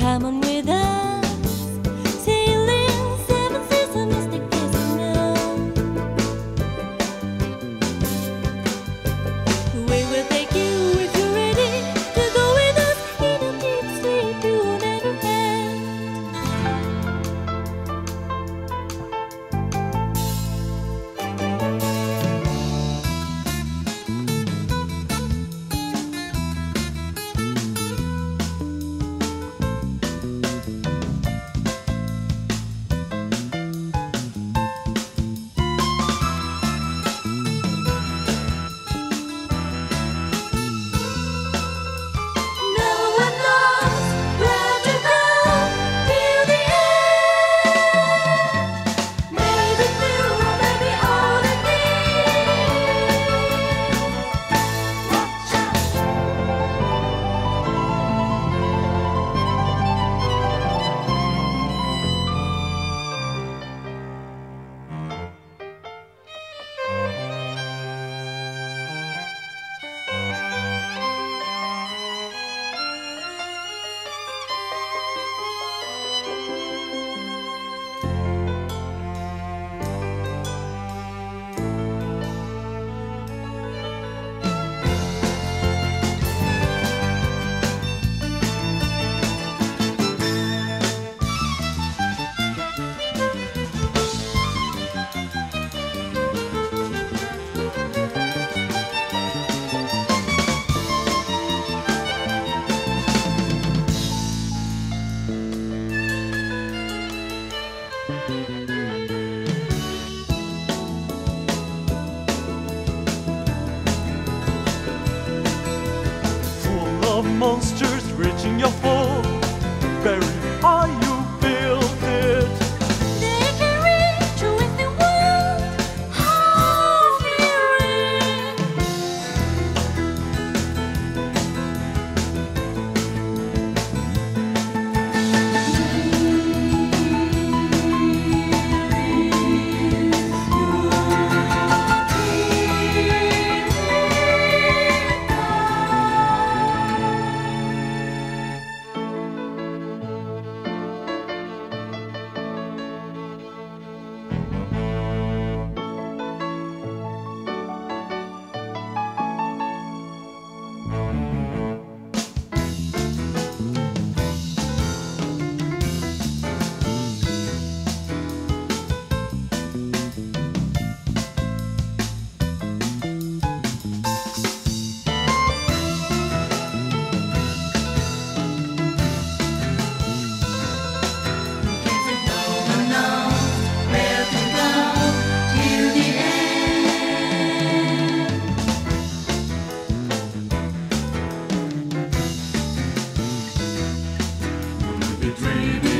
Come on with us, sailing 7 seas of mystic casino. We will take you if you're ready to go with us in a deep sleep you'll never have. No one knows where to go till the end. Maybe new, maybe old and Full of monsters reaching your fall. Very high you built it. they can reach with the world of fearing. Dreaming